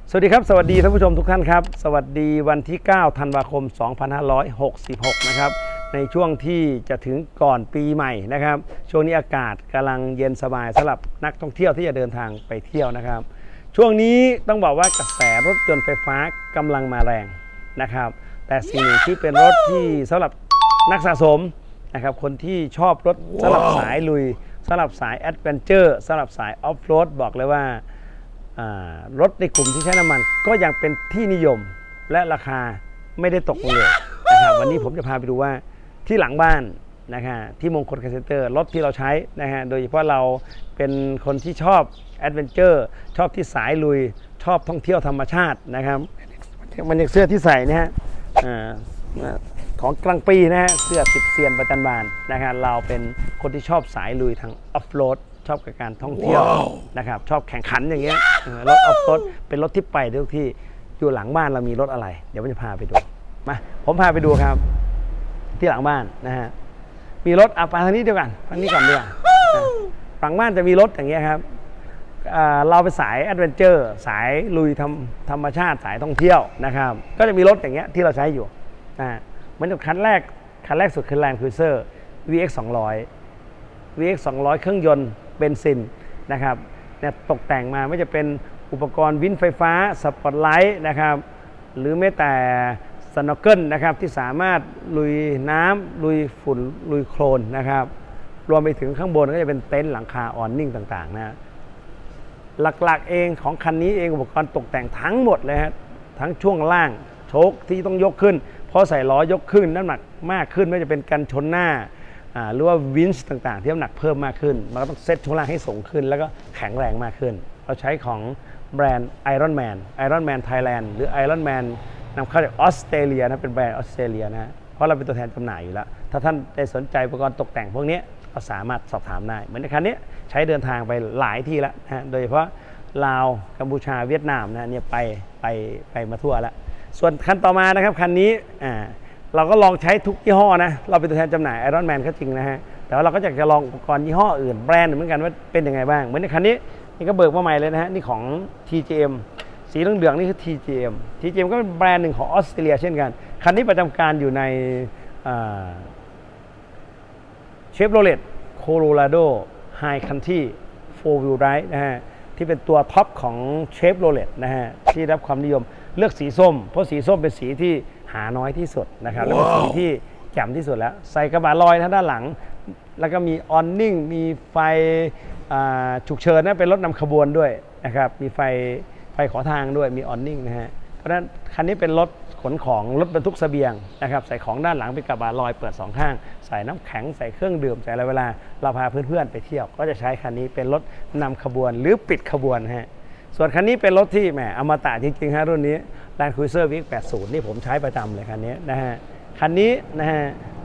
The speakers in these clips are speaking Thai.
สวัสดีครับสวัสดีท่านผู้ชมทุกท่านครับสวัสดีวันที่9ธันวาคม2566นะครับในช่วงที่จะถึงก่อนปีใหม่นะครับช่วงนี้อากาศกำลังเย็นสบายสำหรับนักท่องเที่ยวที่จะเดินทางไปเที่ยวนะครับช่วงนี้ต้องบอกว่ากระแสรถยนต์ไฟฟ้ากำลังมาแรงนะครับแต่สิ่งหนึ่งที่เป็นรถที่สำหรับนักสะสมนะครับคนที่ชอบรถสำหรับสายลุยสำหรับสายแอดเวนเจอร์สำหรับสายออฟโรดบอกเลยว่ารถในกลุ่มที่ใช้น้ำมันก็ยังเป็นที่นิยมและราคาไม่ได้ตกเลยนะครับวันนี้ผมจะพาไปดูว่าที่หลังบ้านนะครับที่มงคลคาร์เซ็นเตอร์รถที่เราใช้นะฮะโดยเฉพาะเราเป็นคนที่ชอบแอดเวนเจอร์ชอบที่สายลุยชอบท่องเที่ยวธรรมชาตินะครับมันอย่างเสื้อที่ใส่นะฮะของกลางปีนะฮะเสื้อ10 เซียนประจันบานนะครับเราเป็นคนที่ชอบสายลุยทางออฟโรดชอบกับการท่องเที่ยวนะครับชอบแข่งขันอย่างเงี้ยรถออฟโรดเป็นรถที่ไปทุกที่อยู่หลังบ้านเรามีรถอะไรเดี๋ยวผมจะพาไปดูมาผมพาไปดูครับที่หลังบ้านนะฮะมีรถไปทางนี้เดียวกันทางนี้ก่อนดีกว่าหลังบ้านจะมีรถอย่างเงี้ยครับเราเป็นสายแอดเวนเจอร์สายลุยธรรมชาติสายท่องเที่ยวนะครับก็จะมีรถอย่างเงี้ยที่เราใช้อยู่เหมือนกับคันแรกสุดคือ Land Cruiser VX 200 เครื่องยนต์เบนซินนะครับเนี่ยตกแต่งมาไม่จะเป็นอุปกรณ์วินไฟฟ้าสปอตไลท์นะครับหรือแม้แต่สโนว์เกิลนะครับที่สามารถลุยน้ำลุยฝุ่นลุยโคลนนะครับรวมไปถึงข้างบนก็จะเป็นเต็นท์หลังคาออนนิ่งต่างๆนะหลักๆเองของคันนี้เองอุปกรณ์ตกแต่งทั้งหมดเลยฮะทั้งช่วงล่างโชคที่ต้องยกขึ้นเพราะใส่ล้อยกขึ้นน้ำหนักมากขึ้นไม่จะเป็นกันชนหน้าหรือว่าวินส์ต่างๆที่น้ำหนักเพิ่มมากขึ้นมันก็ต้องเซตช่วงล่างให้สูงขึ้นแล้วก็แข็งแรงมากขึ้นเราใช้ของแบรนด์ Iron Man Thailand หรือ Iron Man นำเข้าจากออสเตรเลียนะเป็นแบรนด์ออสเตรเลียนะเพราะเราเป็นตัวแทนจำหน่ายอยู่แล้วถ้าท่านได้สนใจอุปกรณ์ตกแต่งพวกนี้ก็สามารถสอบถามได้เหมือนในคันนี้ใช้เดินทางไปหลายที่แล้วนะโดยเฉพาะลาวกัมพูชาเวียดนามนะเนี่ยไปมาทั่วแล้วส่วนคันต่อมานะครับคันนี้เราก็ลองใช้ทุกยี่ห้อนะเราเป็นตัวแทนจำหน่าย Iron Man ก็จริงนะฮะแต่ว่าเราก็อยากจะลองอุปกรณ์ยี่ห้ออื่นแบรนด์เหมือนกันว่าเป็นยังไงบ้างเหมือนในคันนี้นี่ก็เบิกมาใหม่เลยนะฮะนี่ของ TGM สีเหลืองๆนี่คือ TGM ก็เป็นแบรนด์หนึ่งของออสเตรเลียเช่นกันคันนี้ประจำการอยู่ในChevrolet Colorado High Country 4-wheel drive นะฮะที่เป็นตัวท็อปของ Chevrolet นะฮะที่รับความนิยมเลือกสีส้มเพราะสีส้มเป็นสีที่หาน้อยที่สุดนะครับแล้วก็สีที่แจ่มที่สุดแล้วใส่กระบะลอยด้านหลังแล้วก็มีออนนิ่งมีไฟฉุกเฉินนะเป็นรถนำขบวนด้วยนะครับมีไฟขอทางด้วยมีออนนิ่งนะฮะเพราะฉะนั้นคันนี้เป็นรถขนของรถบรรทุกเสบียงนะครับใส่ของด้านหลังเป็นกระบะลอยเปิด2ข้างใส่น้ำแข็งใส่เครื่องดื่มใส่อะไรเวลาเราพาเพื่อนๆไปเที่ยวก็จะใช้คันนี้เป็นรถนำขบวนหรือปิดขบวนฮะส่วนคันนี้เป็นรถที่แหมอมตะจริงๆฮะรุ่นนี้ Land Cruiser VX 80นี่ผมใช้ประจำเลยคันนี้นะฮะคันนี้นะฮะ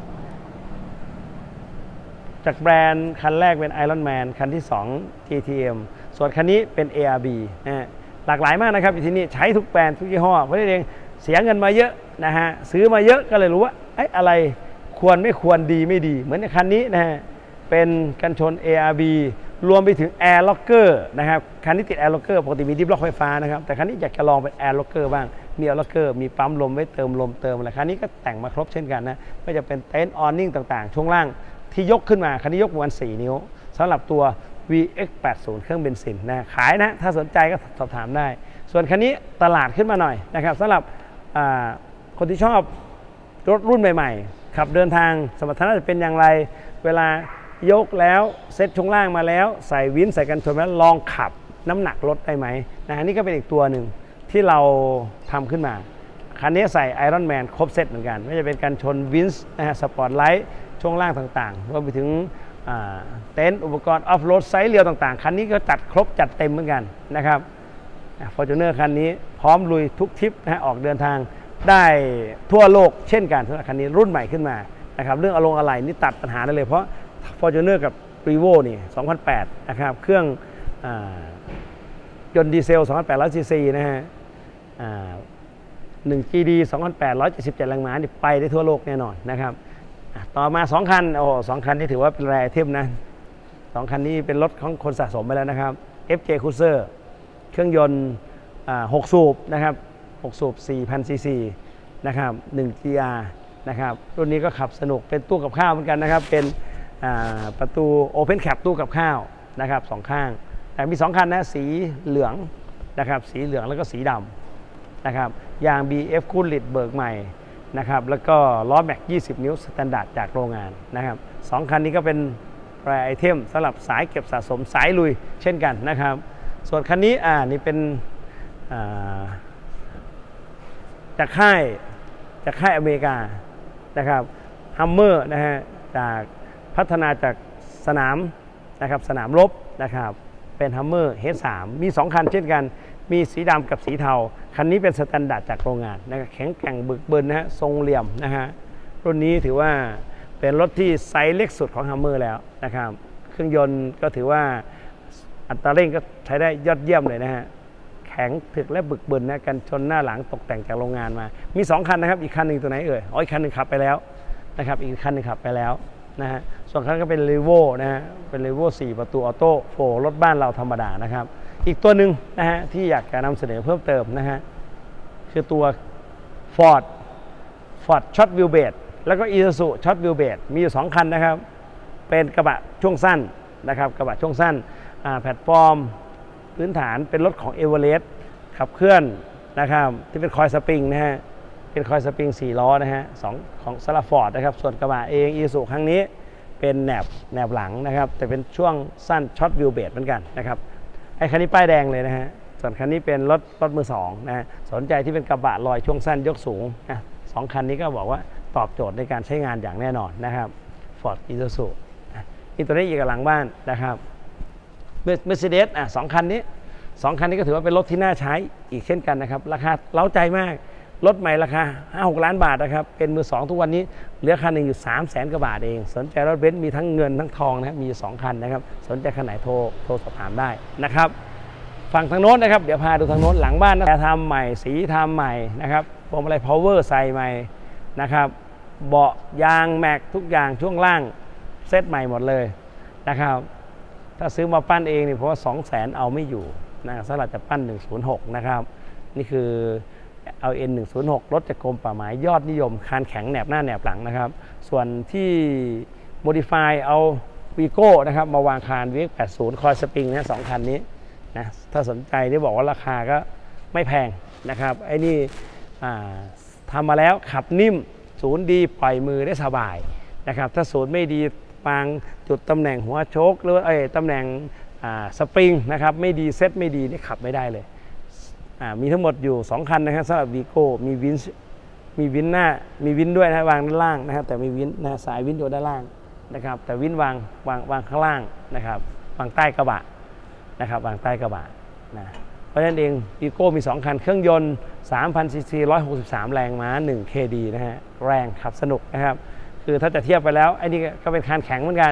จากแบรนด์คันแรกเป็น Iron Man คันที่2 GTM ส่วนคันนี้เป็น ARB นะฮะหลากหลายมากนะครับอยู่ที่นี่ใช้ทุกแบรนด์ทุกยี่ห้อเพราะนั่นเองเสียเงินมาเยอะนะฮะซื้อมาเยอะก็เลยรู้ว่าอะไรควรไม่ควรดีไม่ดีเหมือนในคันนี้นะฮะเป็นกันชน ARB รวมไปถึง Air Locker นะครับคันนี้ติด Air Locker ปกติมีดิฟล็อกไฟฟ้านะครับแต่คันนี้อยากจะลองเป็น Air Locker บ้างมี Air Locker มีปั๊มลมไว้เติมลมเติมอะไรคันนี้ก็แต่งมาครบเช่นกันนะไม่จะเป็นเต็นท์ออนนิ่งต่างๆช่วงล่างที่ยกขึ้นมาคันนี้ยกประมาณ4 นิ้วสำหรับตัว VX 80เครื่องเบนซินนะขายนะถ้าสนใจก็สอบถามได้ส่วนคันนี้ตลาดขึ้นมาหน่อยนะครับสำหรับคนที่ชอบรถรุ่นใหม่ๆขับเดินทางสมรรถนะจะเป็นอย่างไรเวลายกแล้วเซ็ตช่วงล่างมาแล้วใส่วินใส่กันชนแล้วลองขับน้ำหนักรถได้ไหมนะนี่ก็เป็นอีกตัวหนึ่งที่เราทำขึ้นมาคันนี้ใส่ Iron Man ครบเซตเหมือนกันไม่จะเป็นการชนวินส์นะฮะสปอร์ตไลท์ช่วงล่างต่างๆรวมไปถึงเต็นท์อุปกรณ์ออฟโรดไซส์เรียวต่างๆคันนี้ก็จัดครบจัดเต็มเหมือนกันนะครับFortuner คันนี้พร้อมลุยทุกทริปนะออกเดินทางได้ทั่วโลกเช่นกันสำหรับคันนี้รุ่นใหม่ขึ้นมานะครับเรื่องอะไรนี่ตัดปัญหาได้เลยเพราะ Fortuner กับ Revo นี่2008นะครับเครื่องยนต์ดีเซล 2,800 ซีซีนะฮะ1 GD 2,877 แรงม้านี่ไปได้ทั่วโลกแน่นอนนะครับต่อมา2คัน2คันนี้ถือว่าเป็นแรร์ไอเทมนะ2คันนี้เป็นรถของคนสะสมไปแล้วนะครับ FJ Cruiser เครื่องยนต์ 6 สูบนะครับ6 สูบ 4,000 ซีซีนะครับ1 GR นะครับรุ่นนี้ก็ขับสนุกเป็นตู้กับข้าวเหมือนกันนะครับเป็นประตู Open Cap ตู้กับข้าวนะครับ2 ข้างแต่มี2 คันนะสีเหลืองนะครับสีเหลืองแล้วก็สีดำนะครับยาง BF คูลิตเบิกใหม่นะครับแล้วก็ล้อแม็ก20 นิ้วสแตนดาร์ดจากโรงงานนะครับ2 คันนี้ก็เป็นแรไอเทมสำหรับสายเก็บสะสมสายลุยเช่นกันนะครับส่วนคันนี้นี่เป็นจากค่ายอเมริกานะครับฮัมเมอร์นะฮะจากพัฒนาจากสนามนะครับสนามรบนะครับเป็นฮัมเมอร์ H3 มี 2 คันเช่นกันมีสีดำกับสีเทาคันนี้เป็นสแตนดาร์ดจากโรงงานนะครับแข็งแกร่งบึกบึนนะฮะทรงเหลี่ยมนะฮะรุ่นนี้ถือว่าเป็นรถที่ไซส์เล็กสุดของฮัมเมอร์แล้วนะครับเครื่องยนต์ก็ถือว่าอัตราเร่งก็ใช้ได้ยอดเยี่ยมเลยนะฮะแข็งถึกและบึกบึนนะกันชนหน้าหลังตกแต่งจากโรงงานมามี 2 คันนะครับอีกคันหนึ่งตัวไหนอีกคันหนึ่งขับไปแล้วนะครับอีกคันหนึ่งขับไปแล้วนะฮะส่วนคันก็เป็นรีโวนะฮะเป็นรีโว4 ประตูออโต้โฟรถบ้านเราธรรมดานะครับอีกตัวหนึ่งนะฮะที่อยากจะนำเสนอเพิ่มเติมนะฮะคือตัว Ford Short Wheelbase แล้วก็ Isuzu Short Wheelbase มีอยู่ 2 คันนะครับเป็นกระบะช่วงสั้นนะครับกระบะช่วงสั้นแพลตฟอร์มพื้นฐานเป็นรถของเอเวอเรสต์ขับเคลื่อนนะครับที่เป็นคอยสปริงนะฮะเป็นคอยสปริง4 ล้อนะฮะของสลับฟอร์ดนะครับส่วนกระบะเองอีซูครั้งนี้เป็นแหนบหลังนะครับแต่เป็นช่วงสั้นช็อตวิวเบสเหมือนกันนะครับไอ้คันนี้ป้ายแดงเลยนะฮะส่วนคันนี้เป็นรถมือ2นะฮะสนใจที่เป็นกระบะลอยช่วงสั้นยกสูงนะ2 คันนี้ก็บอกว่าตอบโจทย์ในการใช้งานอย่างแน่นอนนะครับ Ford Isuzu นี่ตัวนี้อีกหลังบ้านนะครับMercedes 2 คันนี้ก็ถือว่าเป็นรถที่น่าใช้อีกเช่นกันนะครับราคาเล้าใจมากรถใหม่ราคา 5-6 ล้านบาทนะครับเป็นมือ2ทุกวันนี้เหลือคันหนึ่งอยู่300,000 กว่าบาทเองสนใจรถเบนซ์มีทั้งเงินทั้งทองนะมี2 คันนะครับสนใจคันไหนโทรสอบถามได้นะครับฝั่งทางโน้นนะครับเดี๋ยวพาดูทางโน้นหลังบ้านนะทำใหม่สีทำใหม่นะครับพวงมาลัย power ใส่ใหม่นะครับเบาะยางแม็กทุกอย่างช่วงล่างเซตใหม่หมดเลยนะครับถ้าซื้อมาปั้นเองนี่เพราะว่า 200,000 เอาไม่อยู่นะสำหรับจะปั้น106นะครับนี่คือเอา N106 รถจากกรมป่าไม้ยอดนิยมคานแข็งแหนบหน้าแหนบหลังนะครับส่วนที่ Modify เอาวีโก้นะครับมาวางคาน VX80 คอยสปริงนะ2 คันนี้นะถ้าสนใจที่บอกว่าราคาก็ไม่แพงนะครับไอ้นี่ทำมาแล้วขับนิ่มศูนย์ดีปล่อยมือได้สบายนะครับถ้าศูนย์ไม่ดีวางจุดตำแหน่งหัวโชคหรือตำแหน่งสปริงนะครับไม่ดีเซตไม่ดีนี่ขับไม่ได้เลยมีทั้งหมดอยู่ 2 คันนะครับสำหรับวีโก้มีวินหน้ามีวินด้วยนะวางด้านล่างนะครับแต่มีวินนะสายวินอยู่ด้านล่างนะครับแต่วินวางข้างล่างนะครับวางใต้กระบะนะครับวางใต้กระบะนะเพราะฉะนั้นเองวีโก้มี 2 คันเครื่องยนต์ 3,000 ซีซี163 แรงม้า1 KD นะฮะแรงขับสนุกนะครับคือถ้าจะเทียบไปแล้วไอ้นี่ก็เป็นคานแข็งเหมือนกัน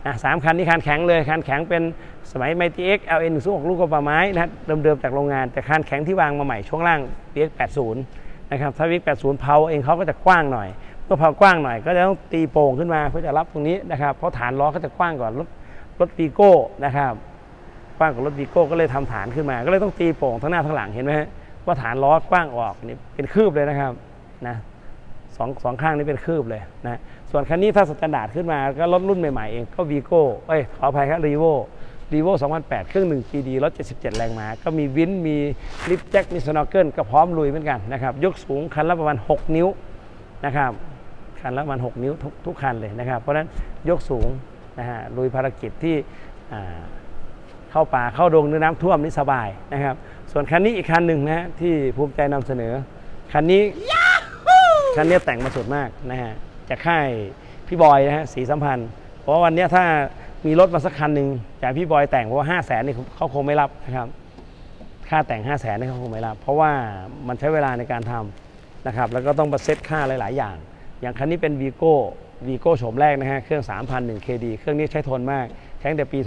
3 คันนี้คานแข็งเลยคานแข็งเป็นสมัย Mighty X LN106 ลูกกระบะไม้นะเดิมๆจากโรงงานแต่คานแข็งที่วางมาใหม่ช่วงล่าง VX80 นะครับถ้า VX80 เพาเองเขาก็จะกว้างหน่อยเมื่อเพากว้างหน่อยก็จะต้องตีโป่งขึ้นมาเพื่อจะรับตรงนี้นะครับเพราะฐานล้อเขาจะกว้างกว่ารถวีโก้นะครับกว้างกว่ารถวีโก้ก็เลยทำฐานขึ้นมาก็เลยต้องตีโป่งทั้งหน้าทั้งหลังเห็นไหมฮะว่าฐานล้อกว้างออกนี่เป็นคืบเลยนะครับนะสองข้างนี้เป็นคืบเลยนะส่วนคันนี้ถ้าสแตนดาร์ดขึ้นมาก็รถรุ่นใหม่ๆเองก็วีโก้ขออภัยครับรีโว2008เครื่อง1 GD 177 แรงม้าก็มีวินมีลิฟต์แจ็คมีสโนว์เกิลก็พร้อมลุยเหมือนกันนะครับยกสูงคันละประมาณ6 นิ้วนะครับคันละประมาณ6 นิ้วทุกคันเลยนะครับเพราะฉะนั้นยกสูงนะฮะลุยภารกิจที่เข้าป่าเข้าดงน้ำท่วมนี่สบายนะครับส่วนคันนี้อีกคันหนึ่งนะที่ภูมิใจนำเสนอคันนี้แต่งมาสุดมากนะฮะจากค่ายพี่บอยนะฮะสีสัมพันธ์เพราะวันนี้ถ้ามีรถมาสักคันหนึ่งจากพี่บอยแต่งเพราะว่า500,000นี่เขาคงไม่รับนะครับค่าแต่ง500,000นี่เขาคงไม่รับเพราะว่ามันใช้เวลาในการทำนะครับแล้วก็ต้องมาเซ็ตค่าหลายๆอย่างคันนี้เป็นวีโก้โฉมแรกนะฮะเครื่อง 3,001 KD เครื่องนี้ใช้ทนมากใช้ตั้งแต่ปี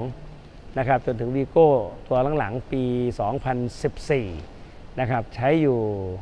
2002นะครับจนถึงวีโก้ตัวหลังๆปี 2014นะครับใช้อยู่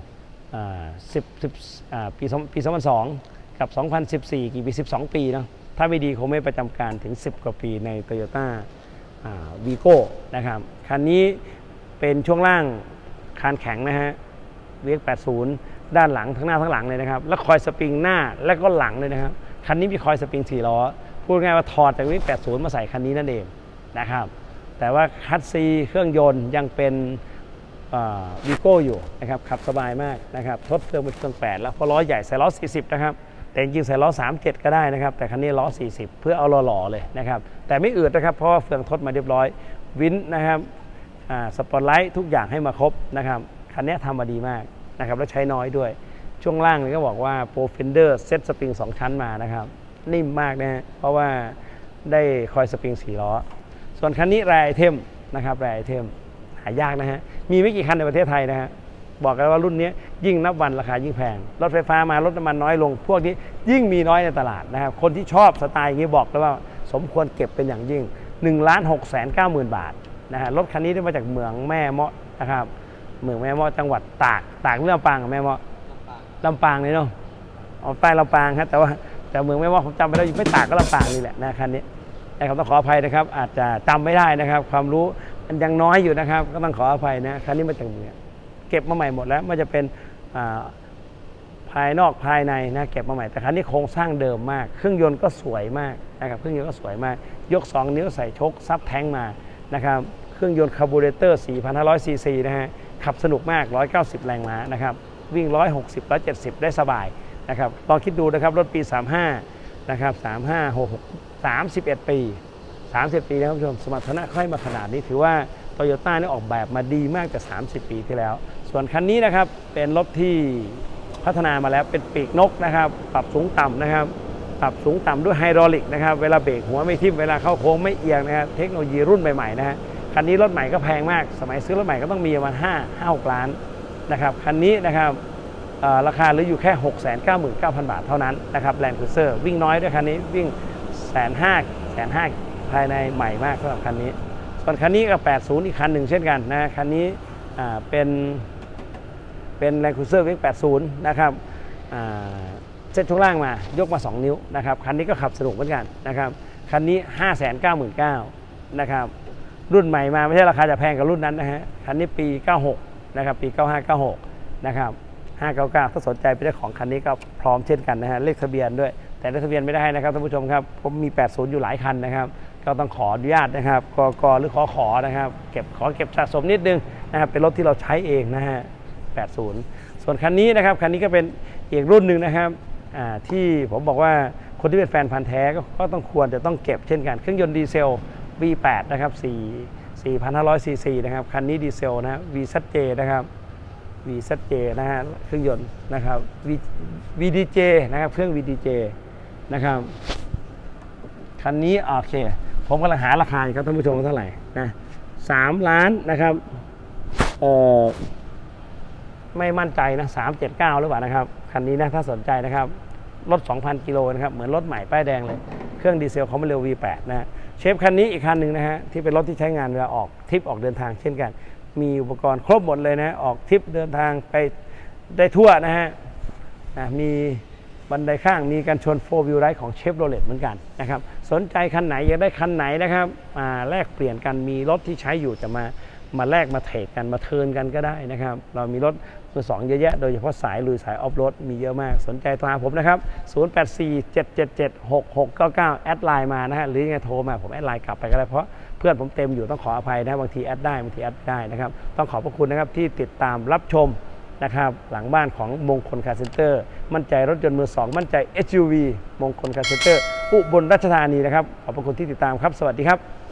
ปี 2002 กับ 2014 กี่ปี 12 ปีเนาะถ้าไม่ดีคงไม่ประจำการถึง10 กว่าปีใน Toyota วีโก้นะครับคันนี้เป็นช่วงล่างคานแข็งนะฮะ VX80 ด้านหลังทั้งหน้าทั้งหลังเลยนะครับแล้วคอยสปริงหน้าและก็หลังเลยนะครับคันนี้มีคอยสปริง4 ล้อพูดง่ายว่าถอดจาก VX80 มาใส่คันนี้นั่นเองนะครับแต่ว่าคัสซีเครื่องยนต์ยังเป็นวีโก้อยู่นะครับขับสบายมากนะครับทดเครื่องเป็นเครื่อง8แล้วเพราะล้อใหญ่ใส่ล้อ40นะครับแต่จริงๆใส่ล้อ37ก็ได้นะครับแต่คันนี้ล้อ40เพื่อเอาหล่อๆเลยนะครับแต่ไม่อืดนะครับเพราะว่าเฟืองทดมาเรียบร้อยวินนะครับสปอตไลท์ทุกอย่างให้มาครบนะครับคันนี้ทำมาดีมากนะครับและใช้น้อยด้วยช่วงล่างนี่ก็บอกว่าโปรเฟนเดอร์เซตสปริง2 ชั้นมานะครับนิ่มมากนะฮะเพราะว่าได้คอยสปริง4 ล้อส่วนคันนี้แรไอเทมนะครับแรไอเทมหายากนะฮะมีไม่กี่คันในประเทศไทยนะฮะบอกกันว่ารุ่นนี้ยิ่งนับวันราคายิ่งแพงรถไฟฟ้ามารถน้ำมันน้อยลงพวกนี้ยิ่งมีน้อยในตลาดนะครับคนที่ชอบสไตล์อย่างนี้บอกเลยว่าสมควรเก็บเป็นอย่างยิ่ง 1,690,000 บาทนะฮะรถคันนี้ได้มาจากเมืองแม่เมาะนะครับเมืองแม่เมาะจังหวัดตากเรื่องลำปางกับแม่เมาะลำปางเลยเนาะเอาใต้ลำปางครับแต่เมืองแม่เมาะผมจำไม่ได้อยู่ไม่ตากก็ลำปางนี่แหละนะคันนี้นะครับต้องขออภัยนะครับอาจจะจำไม่ได้นะครับความรู้มันยังน้อยอยู่นะครับก็ต้องขออภัยนะคันนี้มาจากเมืองเก็บมาใหม่หมดแล้วมันจะเป็นภายนอกภายในนะเก็บมาใหม่แต่คันนี้โครงสร้างเดิมมากเครื่องยนต์ก็สวยมากนะครับเครื่องยนต์ก็สวยมากยก2 นิ้วใส่ชกซับแท้งมานะครับเครื่องยนต์คาร์บูเรเตอร์ 4,500 ซีซีนะฮะขับสนุกมาก190 แรงม้านะครับวิ่ง160 170ได้สบายนะครับลองคิดดูนะครับรถปี35นะครับ31 ปีนะครับผู้ชมสมรรถนะค่อยมาขนาดนี้ถือว่าโตโยต้านี่ออกแบบมาดีมากแต่30 ปีที่แล้วส่วนคันนี้นะครับเป็นรถที่พัฒนามาแล้วเป็นปีกนกนะครับปรับสูงต่ำนะครับปรับสูงต่ำด้วยไฮดรอลิกนะครับเวลาเบรกหัวไม่ทิ่มเวลาเข้าโค้งไม่เอียงนะครับเทคโนโลยีรุ่นใหม่ๆนะฮะคันนี้รถใหม่ก็แพงมากสมัยซื้อรถใหม่ก็ต้องมีประมาณ5-6 ล้านนะครับคันนี้นะครับราคาเหลืออยู่แค่ 699,000 บาทเท่านั้นนะครับแลนด์ครูเซอร์วิ่งน้อยด้วยคันนี้วิ่ง150,000ภายในใหม่มากสำหรับคันนี้ส่วนคันนี้ก็80อีกคันหนึ่งเช่นกันนะคันนี้เป็นแลนด์ครูเซอร์วิ่ง80นะครับเซ็ตช่วงล่างมายกมา2 นิ้วนะครับคันนี้ก็ขับสนุกเหมือนกันนะครับคันนี้ 599,000นะครับรุ่นใหม่มาไม่ใช่ราคาจะแพงกับรุ่นนั้นนะฮะคันนี้ปี96นะครับปี9596นะครับ599ถ้าสนใจไปได้ของคันนี้ก็พร้อมเช่นกันนะฮะเลขทะเบียนด้วยแต่เลขทะเบียนไม่ได้นะครับท่านผู้ชมครับผมมี80อยู่หลายคันนะครับก็ต้องขออนุญาตนะครับกหรือขอนะครับขอเก็บสะสมนิดนึงนะครับเป็นรถที่เราใช้เองนะฮะ80ส่วนคันนี้นะครับคันนี้ก็เป็นอีกรุ่นหนึ่งนะครับที่ผมบอกว่าคนที่เป็นแฟนพันธุ์แท้ก็ต้องเก็บเช่นกันเครื่องยนต์ดีเซล V8 นะครับ4,500 ซีซีนะครับคันนี้ดีเซลนะ VZJ นะครับ VZJ นะฮะเครื่องยนต์นะครับ VDJ นะครับเครื่อง VDJ นะครับคันนี้โอเคผมกำลังหาราคาครับท่านผู้ชมเท่าไหร่นะ3 ล้านนะครับไม่มั่นใจนะ379หรือเปล่านะครับคันนี้นะถ้าสนใจนะครับรถ 2,000 กิโลนะครับเหมือนรถใหม่ป้ายแดงเลยเครื่องดีเซลเขาไม่เร็ว V8 นะเชฟคันนี้อีกคันหนึ่งนะฮะที่เป็นรถที่ใช้งานเวลาออกทริปออกเดินทางเช่นกันมีอุปกรณ์ครบหมดเลยนะออกทริปเดินทางไปได้ทั่วนะฮะมีบันไดข้างมีการชน4 wheel drive ของเชฟโรเลตเหมือนกันนะครับสนใจคันไหนอยากได้คันไหนนะครับแลกเปลี่ยนกันมีรถที่ใช้อยู่จะมาแลกมาเทรดกันมาเทิร์นกันก็ได้นะครับเรามีรถมือ 2เยอะแยะโดยเฉพาะสายลุยสายออฟโรดมีเยอะมากสนใจโทรหาผมนะครับ0847776699แอดไลน์มานะฮะหรือยังไงโทรมาผมแอดไลน์กลับไปก็ได้เพราะเพื่อนผมเต็มอยู่ต้องขออภัยนะบางทีแอดได้บางทีแอดไม่ได้นะครับต้องขอบพระคุณนะครับที่ติดตามรับชมนะครับหลังบ้านของมงคลคาร์เซ็นเตอร์มั่นใจรถยนต์มือ 2มั่นใจ SUV มงคลคาร์เซ็นเตอร์อุบลราชธานีนะครับขอบพระคุณที่ติดตามครับสวัสดีครับ